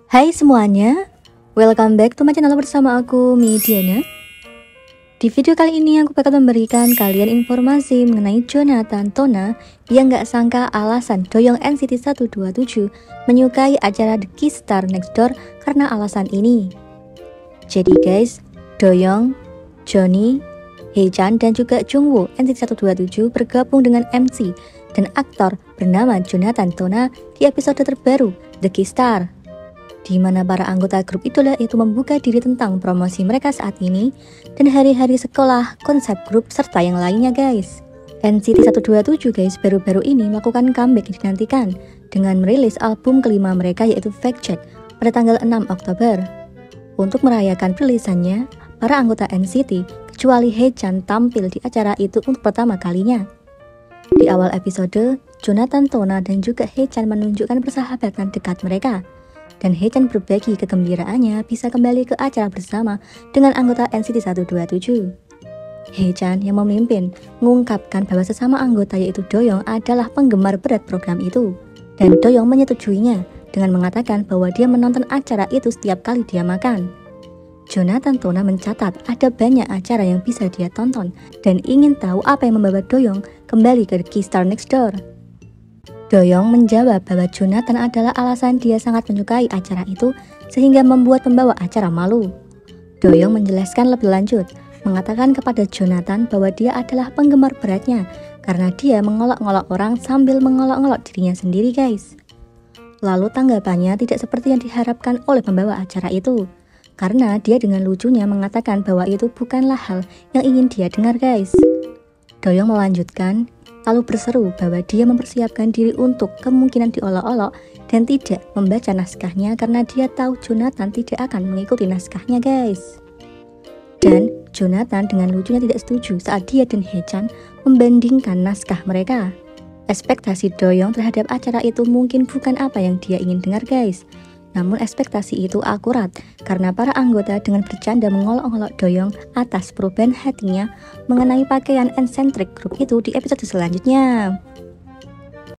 Hai semuanya, welcome back to my channel bersama aku, Mediana. Di video kali ini aku bakal memberikan kalian informasi mengenai Jonathan Tona yang gak sangka alasan Doyoung NCT 127 menyukai acara The K-Star Next Door karena alasan ini. Jadi guys, Doyoung, Johnny, Haechan dan juga Jungwoo NCT 127 bergabung dengan MC dan aktor bernama Jonathan Tona di episode terbaru The K-Star, di mana para anggota grup idola itu membuka diri tentang promosi mereka saat ini dan hari-hari sekolah, konsep grup, serta yang lainnya guys. NCT 127 guys baru-baru ini melakukan comeback yang dinantikan dengan merilis album kelima mereka yaitu Fact Check pada tanggal 6 Oktober. Untuk merayakan perilisannya, para anggota NCT kecuali Haechan tampil di acara itu untuk pertama kalinya. Di awal episode, Jonathan Tona dan juga Haechan menunjukkan persahabatan dekat mereka. Dan Haechan berbagi kegembiraannya bisa kembali ke acara bersama dengan anggota NCT 127. Haechan yang memimpin mengungkapkan bahwa sesama anggota yaitu Doyoung adalah penggemar berat program itu. Dan Doyoung menyetujuinya dengan mengatakan bahwa dia menonton acara itu setiap kali dia makan. Jonathan Tona mencatat ada banyak acara yang bisa dia tonton dan ingin tahu apa yang membawa Doyoung kembali ke The K-Star Next Door. Doyoung menjawab bahwa Jonathan adalah alasan dia sangat menyukai acara itu sehingga membuat pembawa acara malu. Doyoung menjelaskan lebih lanjut, mengatakan kepada Jonathan bahwa dia adalah penggemar beratnya karena dia mengolok-ngolok orang sambil mengolok-ngolok dirinya sendiri guys. Lalu tanggapannya tidak seperti yang diharapkan oleh pembawa acara itu, karena dia dengan lucunya mengatakan bahwa itu bukanlah hal yang ingin dia dengar guys. Doyoung melanjutkan, lalu berseru bahwa dia mempersiapkan diri untuk kemungkinan diolok-olok dan tidak membaca naskahnya karena dia tahu Jonathan tidak akan mengikuti naskahnya guys. Dan Jonathan dengan lucunya tidak setuju saat dia dan Haechan membandingkan naskah mereka. Ekspektasi Doyoung terhadap acara itu mungkin bukan apa yang dia ingin dengar guys. Namun ekspektasi itu akurat karena para anggota dengan bercanda mengolok-olok Doyoung atas perubahan hatinya mengenai pakaian eccentric grup itu di episode selanjutnya.